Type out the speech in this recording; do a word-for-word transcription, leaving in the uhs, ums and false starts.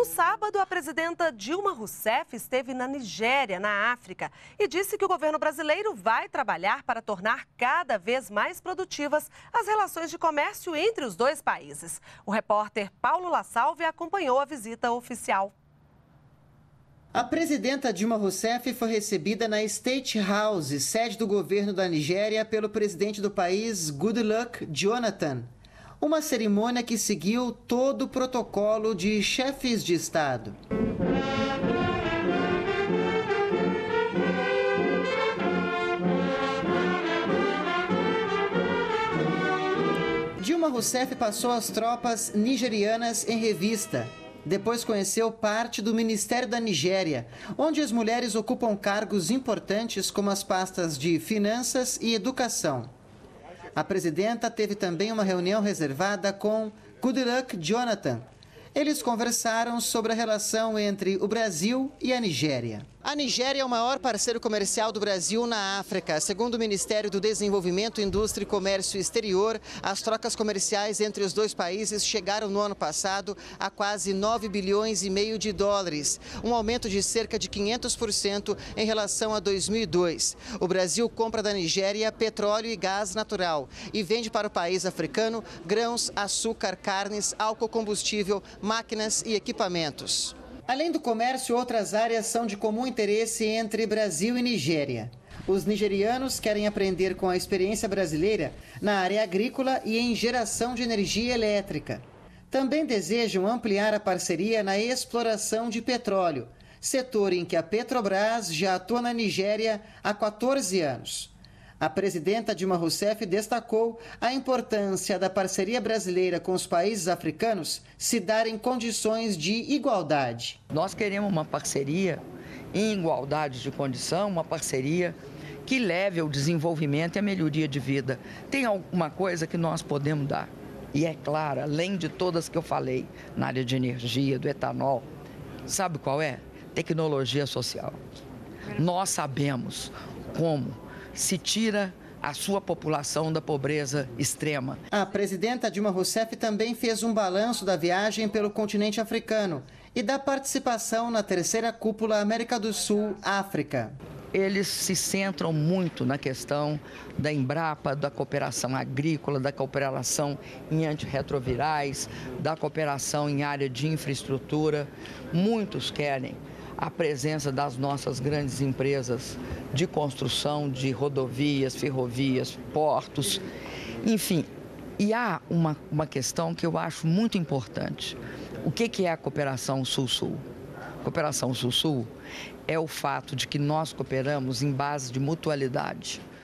sábado, a presidenta Dilma Rousseff esteve na Nigéria, na África, e disse que o governo brasileiro vai trabalhar para tornar cada vez mais produtivas as relações de comércio entre os dois países. O repórter Paulo La Salve acompanhou a visita oficial. A presidenta Dilma Rousseff foi recebida na State House, sede do governo da Nigéria, pelo presidente do país, Goodluck Jonathan. Uma cerimônia que seguiu todo o protocolo de chefes de Estado. Dilma Rousseff passou as tropas nigerianas em revista. Depois conheceu parte do Ministério da Nigéria, onde as mulheres ocupam cargos importantes como as pastas de Finanças e Educação. A presidenta teve também uma reunião reservada com Goodluck Jonathan. Eles conversaram sobre a relação entre o Brasil e a Nigéria. A Nigéria é o maior parceiro comercial do Brasil na África. Segundo o Ministério do Desenvolvimento, Indústria e Comércio Exterior, as trocas comerciais entre os dois países chegaram no ano passado a quase nove bilhões e meio de dólares, um aumento de cerca de quinhentos por cento em relação a dois mil e dois. O Brasil compra da Nigéria petróleo e gás natural e vende para o país africano grãos, açúcar, carnes, álcool combustível, máquinas e equipamentos. Além do comércio, outras áreas são de comum interesse entre Brasil e Nigéria. Os nigerianos querem aprender com a experiência brasileira na área agrícola e em geração de energia elétrica. Também desejam ampliar a parceria na exploração de petróleo, setor em que a Petrobras já atua na Nigéria há quatorze anos. A presidenta Dilma Rousseff destacou a importância da parceria brasileira com os países africanos se dar em condições de igualdade. Nós queremos uma parceria em igualdade de condição, uma parceria que leve ao desenvolvimento e à melhoria de vida. Tem alguma coisa que nós podemos dar. E é claro, além de todas que eu falei, na área de energia, do etanol, sabe qual é? Tecnologia social. Nós sabemos como se tira a sua população da pobreza extrema. A presidenta Dilma Rousseff também fez um balanço da viagem pelo continente africano e da participação na terceira cúpula América do Sul-África. Eles se centram muito na questão da Embrapa, da cooperação agrícola, da cooperação em antirretrovirais, da cooperação em área de infraestrutura. Muitos querem a presença das nossas grandes empresas de construção de rodovias, ferrovias, portos, enfim. E há uma, uma questão que eu acho muito importante. O que, que é a cooperação Sul-Sul? Cooperação Sul-Sul é o fato de que nós cooperamos em base de mutualidade.